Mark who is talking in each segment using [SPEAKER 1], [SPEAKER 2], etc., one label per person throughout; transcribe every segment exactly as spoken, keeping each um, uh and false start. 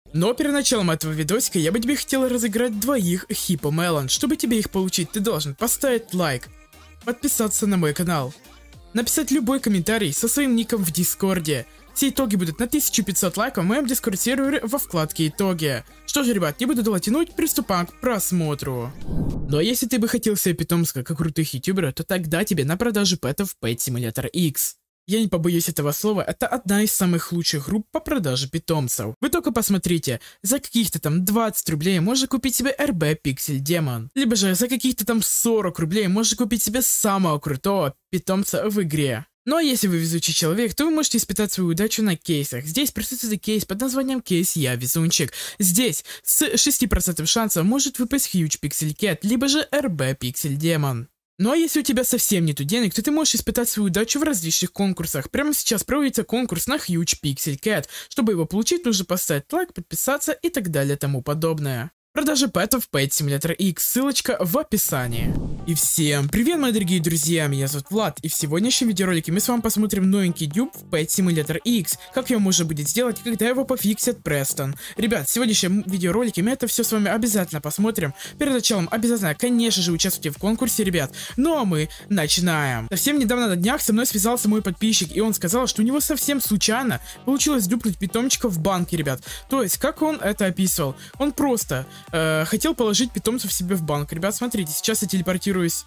[SPEAKER 1] Но перед началом этого видосика я бы тебе хотел разыграть двоих Hippo Melon. Чтобы тебе их получить, ты должен поставить лайк, подписаться на мой канал, написать любой комментарий со своим ником в Дискорде. Все итоги будут на тысячу пятьсот лайков в моем Дискорд-сервере во вкладке «Итоги». Что же, ребят, не буду долго тянуть, приступаем к просмотру. Ну а если ты бы хотел себе питомца, как у крутых ютуберов, то тогда тебе на продажу пэтов Pet Simulator X. Я не побоюсь этого слова, это одна из самых лучших групп по продаже питомцев. Вы только посмотрите, за каких-то там двадцать рублей можно купить себе эр би Pixel Demon. Либо же за каких-то там сорок рублей можно купить себе самого крутого питомца в игре. Ну а если вы везучий человек, то вы можете испытать свою удачу на кейсах. Здесь присутствует кейс под названием кейс «Я везунчик». Здесь с шестью процентами шансов может выпасть Huge Pixel Cat, либо же эр би Pixel Demon. Ну а если у тебя совсем нету денег, то ты можешь испытать свою удачу в различных конкурсах. Прямо сейчас проводится конкурс на Huge Pixel Cat. Чтобы его получить, нужно поставить лайк, подписаться и так далее тому подобное. Продажа пэтов Pet Simulator X, ссылочка в описании. И всем привет, мои дорогие друзья, меня зовут Влад, и в сегодняшнем видеоролике мы с вами посмотрим новенький дюб в Pet Simulator X, как его можно будет сделать, когда его пофиксит Престон. Ребят, в сегодняшнем видеоролике мы это все с вами обязательно посмотрим. Перед началом обязательно, конечно же, участвуйте в конкурсе, ребят. Ну а мы начинаем. Совсем недавно на днях со мной связался мой подписчик, и он сказал, что у него совсем случайно получилось дюпнуть питомчика в банке, ребят. То есть, как он это описывал? Он просто... Э, хотел положить питомцев себе в банк. Ребят, смотрите, сейчас я телепортируюсь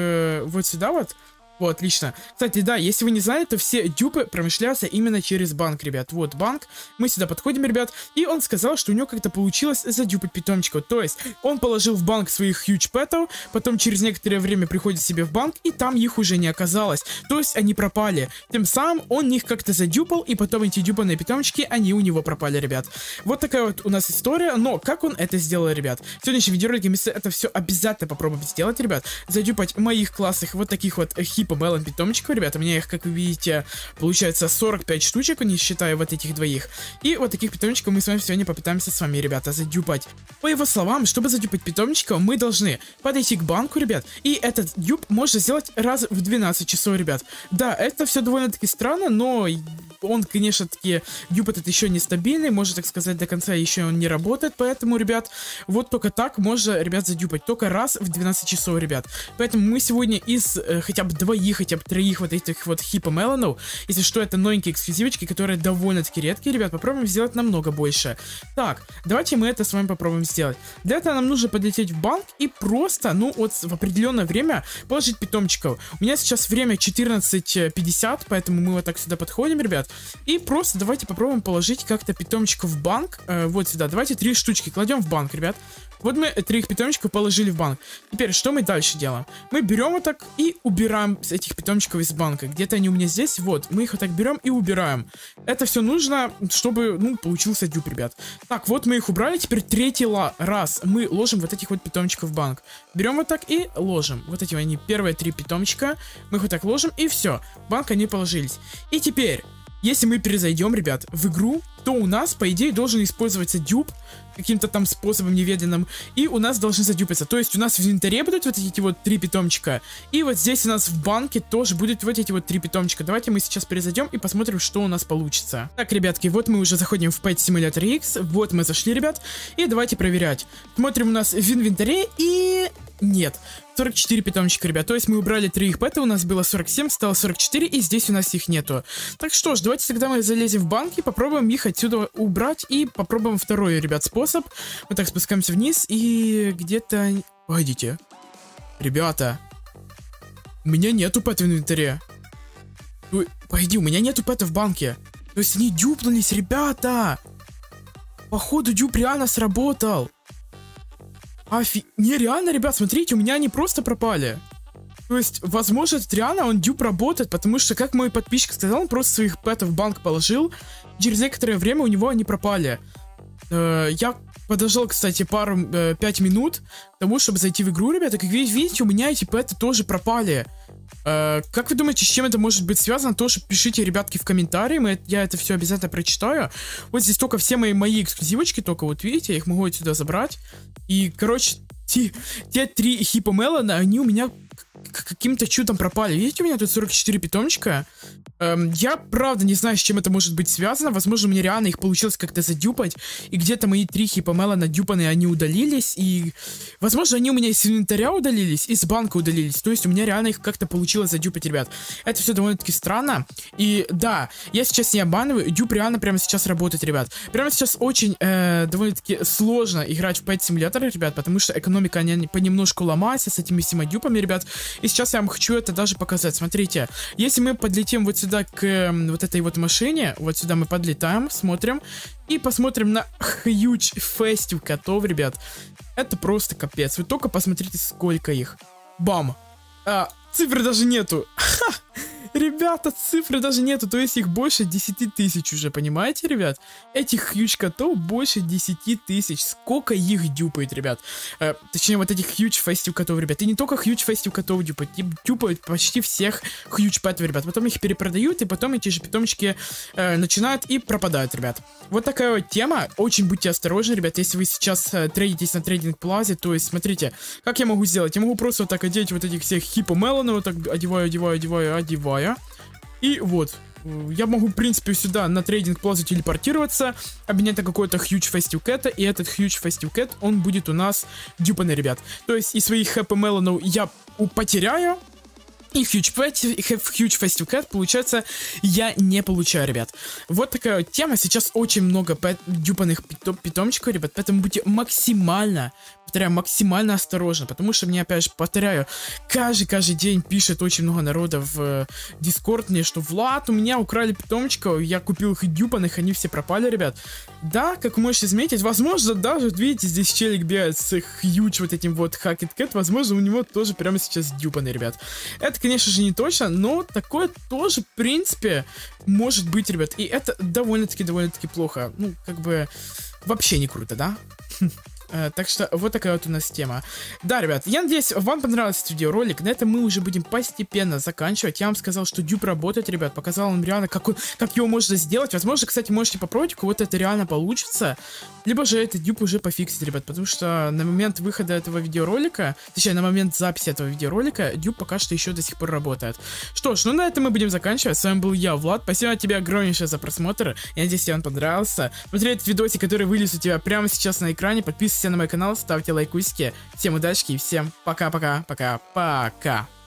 [SPEAKER 1] в вот сюда вот. Вот, отлично. Кстати, да, если вы не знали, то все дюпы промышляются именно через банк, ребят. Вот банк. Мы сюда подходим, ребят. И он сказал, что у него как-то получилось задюпать питомчиков. То есть, он положил в банк своих huge пэтов, потом через некоторое время приходит себе в банк, и там их уже не оказалось. То есть, они пропали. Тем самым он их как-то задюпал, и потом эти дюпанные питомчики, они у него пропали, ребят. Вот такая вот у нас история. Но как он это сделал, ребят? В следующем видеоролике мы это все обязательно попробуем сделать, ребят. Задюпать моих классных вот таких вот хип Melon питомчиков, ребята. У меня их, как вы видите, получается сорок пять штучек, не считая вот этих двоих. И вот таких питомчиков мы с вами сегодня попытаемся с вами, ребята, задюпать. По его словам, чтобы задюпать питомчиков, мы должны подойти к банку, ребят. И этот дюп можно сделать раз в двенадцать часов, ребят. Да, это все довольно-таки странно, но он, конечно, таки, дюп этот еще нестабильный, можно так сказать, до конца еще он не работает. Поэтому, ребят, вот только так можно, ребят, задюпать. Только раз в двенадцать часов, ребят. Поэтому мы сегодня из э, хотя бы двоих, хотя бы троих вот этих вот Hippo Melon'ов, если что, это новенькие эксклюзивочки, которые довольно-таки редкие, ребят, попробуем сделать намного больше. Так, давайте мы это с вами попробуем сделать. Для этого нам нужно подлететь в банк и просто, ну, вот в определенное время положить питомчиков. У меня сейчас время четырнадцать пятьдесят, поэтому мы вот так сюда подходим, ребят, и просто давайте попробуем положить как-то питомчиков в банк, э, вот сюда, давайте три штучки кладем в банк, ребят. Вот мы три питомчиков положили в банк. Теперь, что мы дальше делаем? Мы берем вот так и убираем этих питомчиков из банка. Где-то они у меня здесь, вот. Мы их вот так берем и убираем. Это все нужно, чтобы, ну, получился дюп, ребят. Так, вот мы их убрали. Теперь третий раз мы ложим вот этих вот питомчиков в банк. Берем вот так и ложим. Вот эти они, первые три питомчика. Мы их вот так ложим, и все. В банк они положились. И теперь... Если мы перезайдем, ребят, в игру, то у нас, по идее, должен использоваться дюп каким-то там способом неведанным, и у нас должны задюпаться. То есть у нас в инвентаре будут вот эти вот три питомчика, и вот здесь у нас в банке тоже будут вот эти вот три питомчика. Давайте мы сейчас перезайдем и посмотрим, что у нас получится. Так, ребятки, вот мы уже заходим в Pet Simulator X, вот мы зашли, ребят, и давайте проверять. Смотрим у нас в инвентаре, и... Нет, сорок четыре питомчика, ребят. То есть мы убрали три их пэта, у нас было сорок семь, стало сорок четыре, и здесь у нас их нету. Так что ж, давайте тогда мы залезем в банк и попробуем их отсюда убрать. И попробуем второй, ребят, способ. Мы так спускаемся вниз, и где-то... Погодите. Ребята. У меня нету пэта в инвентаре. Ой, погоди, у меня нету пэта в банке. То есть они дюпнулись, ребята. Походу, дюп реально сработал. Офи... Не, реально, ребят, смотрите, у меня они просто пропали. То есть, возможно, это реально он дюп работает, потому что, как мой подписчик сказал, он просто своих пэтов в банк положил, через некоторое время у него они пропали. Э, я подождал, кстати, пару, э, пять минут к тому, чтобы зайти в игру, ребята. Как видите, у меня эти пэты тоже пропали. Э, как вы думаете, с чем это может быть связано? Тоже пишите, ребятки, в комментарии, мы, я это все обязательно прочитаю. Вот здесь только все мои, мои эксклюзивочки, только вот видите, я их могу отсюда забрать. И, короче, те, те три Hippo Melon, они у меня каким-то чудом пропали. Видите, у меня тут сорок четыре питомчика. Эм, я правда не знаю, с чем это может быть связано. Возможно, мне реально их получилось как-то задюпать. И где-то мои три хипомела надюпанные, они удалились. И, возможно, они у меня из инвентаря удалились, из банка удалились. То есть у меня реально их как-то получилось задюпать, ребят. Это все довольно-таки странно. И да, я сейчас не обманываю. Дюп реально прямо сейчас работает, ребят. Прямо сейчас очень э, довольно-таки сложно играть в пэт симулятор, ребят. Потому что экономика, она понемножку ломается с этими всеми дюпами, ребят. И сейчас я вам хочу это даже показать. Смотрите, если мы подлетим вот сюда к э, вот этой вот машине, вот сюда мы подлетаем, смотрим, и посмотрим на huge фестив котов, ребят. Это просто капец. Вы только посмотрите, сколько их. Бам! А, цифры даже нету. Ха! Ребята, цифры даже нету, то есть их больше десяти тысяч уже, понимаете, ребят? Этих huge котов больше десяти тысяч. Сколько их дюпает, ребят? Э, точнее, вот этих huge фестив котов, ребят. И не только huge фестив котов дюпают, дюпают почти всех huge пэтов, ребят. Потом их перепродают, и потом эти же питомчики э, начинают и пропадают, ребят. Вот такая вот тема. Очень будьте осторожны, ребят, если вы сейчас э, трейдитесь на трейдинг плазе. То есть, смотрите, как я могу сделать? Я могу просто вот так одеть вот этих всех хипомелонов, вот так одеваю, одеваю, одеваю, одеваю. И вот, я могу, в принципе, сюда на трейдинг плазу телепортироваться, обменять на какой-то huge festive cat, и этот huge festive cat, он будет у нас дюпанный, ребят. То есть из своих хэппи мелонов я потеряю, и huge, huge festive cat, получается, я не получаю, ребят. Вот такая вот тема. Сейчас очень много дюпанных питом питомчиков, ребят, поэтому будьте максимально, повторяю, максимально осторожно, потому что мне, опять же, повторяю, каждый-каждый день пишет очень много народа в Discord мне, что Влад, у меня украли питомчиков, я купил их дюпаных, они все пропали, ребят. Да, как вы можете заметить, возможно, даже, вот видите, здесь челик бегает с huge вот этим вот Hackett Cat, возможно, у него тоже прямо сейчас дюпаный, ребят. Это, конечно же, не точно, но такое тоже, в принципе, может быть, ребят. И это довольно-таки, довольно-таки плохо. Ну, как бы, вообще не круто, да? Так что вот такая вот у нас тема. Да, ребят, я надеюсь, вам понравился этот видеоролик. На этом мы уже будем постепенно заканчивать. Я вам сказал, что дюп работает, ребят. Показал вам реально, как, он, как его можно сделать. Возможно, кстати, можете попробовать, у кого-то это реально получится. Либо же этот дюп уже пофиксить, ребят. Потому что на момент выхода этого видеоролика, точнее, на момент записи этого видеоролика, дюп пока что еще до сих пор работает. Что ж, ну на этом мы будем заканчивать. С вами был я, Влад. Спасибо тебе огромнейшее за просмотр. Я надеюсь, тебе он понравился. Смотри этот видосик, который вылез у тебя прямо сейчас на экране. Подписывайся на мой канал, ставьте лайкусики. Всем удачи и всем пока-пока-пока-пока.